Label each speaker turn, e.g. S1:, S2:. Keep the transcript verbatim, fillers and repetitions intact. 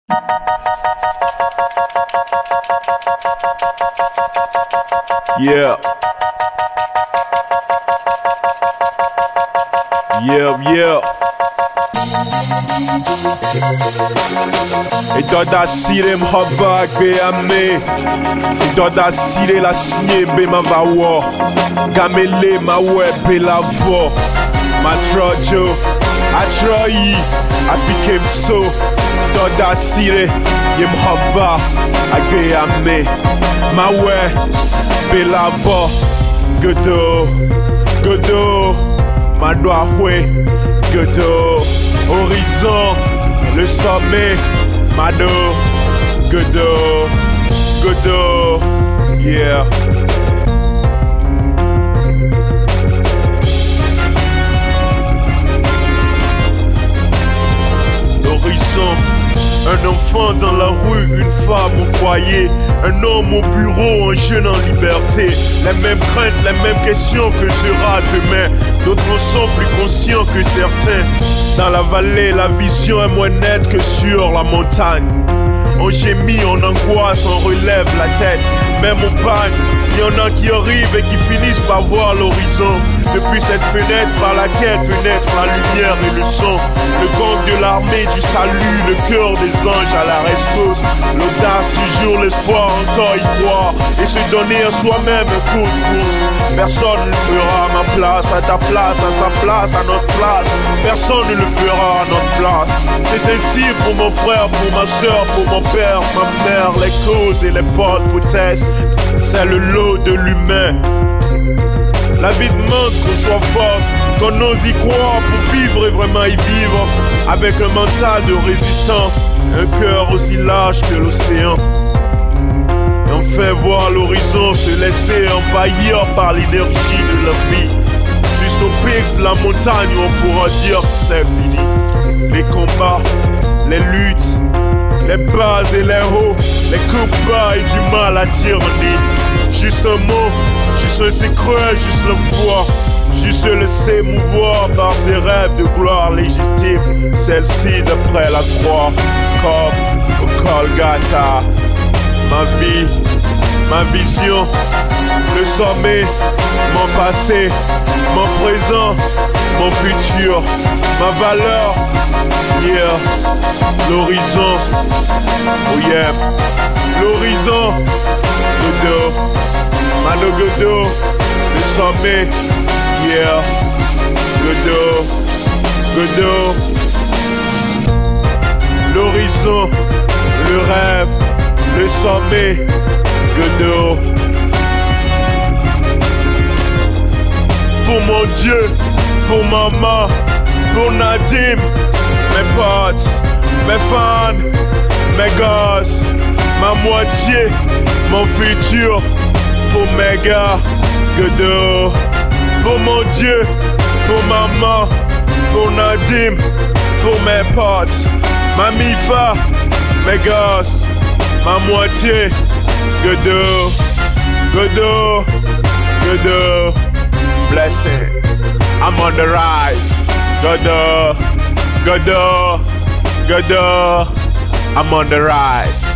S1: Yeah. Yeah, yeah. E doda sire mhabak be ame. E doda sire la signé be ma vawo. Gamele ma we be la vo. Ma trojo, I try, I became so. Doda sire, ye mhaba, I be ame. Ma we be la vo. Godo, godo, ma doa hwe. Godo, horizon, le sommet, Mado, Godo, Godo, yeah. L'horizon, un enfant dans la rue, une femme au foyer, un homme au bureau, un jeune en liberté. Les mêmes craintes, les mêmes questions que sera demain. D'autres sont plus conscients que certains. Dans la vallée, la vision est moins nette que sur la montagne. On gémit, on angoisse, on relève la tête. Même on panne, il y en a qui arrivent et qui finissent par voir l'horizon. Depuis cette fenêtre par laquelle peut naître la lumière et le son. Le gang de l'armée du salut, le cœur des anges à la rescousse. L'audace du jour, l'espoir encore y croire. Et se donner à soi-même un coup de pouce. Personne ne le fera à ma place, à ta place, à sa place, à notre place. Personne ne le fera à notre place. C'est ainsi pour mon frère, pour ma soeur, pour mon père, ma mère, les causes et les potes peut-être. C'est le lot de l'humain. La vie demande qu'on soit forte, qu'on ose y croire pour vivre et vraiment y vivre. Avec un mental de résistant, un cœur aussi large que l'océan. Et on fait voir l'horizon se laisser envahir par l'énergie de la vie. Juste au pic de la montagne où on pourra dire que c'est fini. Les combats, les luttes, les bas et les hauts, les coups bas et du mal à tyrannie. Juste un mot, juste un secret, juste le voir. Juste le s'émouvoir par ses rêves de gloire légitime. Celle-ci d'après la croix, comme au Golgotha. Ma vie, ma vision, le sommet, mon passé, mon présent, mon futur, ma valeur, yeah, l'horizon, oh yeah, l'horizon, Godo, Mado Godo, le sommet, yeah, Godo, Godo, l'horizon, le rêve, le sommet, Godo. Pour mon Dieu, pour maman, pour Nadim, mes potes, mes fans, mes gosses, ma moitié, mon futur, pour mes gars, Godo. Pour mon Dieu, pour maman, pour Nadim, pour mes potes, ma mifa, mes gosses, ma moitié, Godo, Godo, Godo. Blessing, I'm on the rise. Godo, Godo, Godo, I'm on the rise.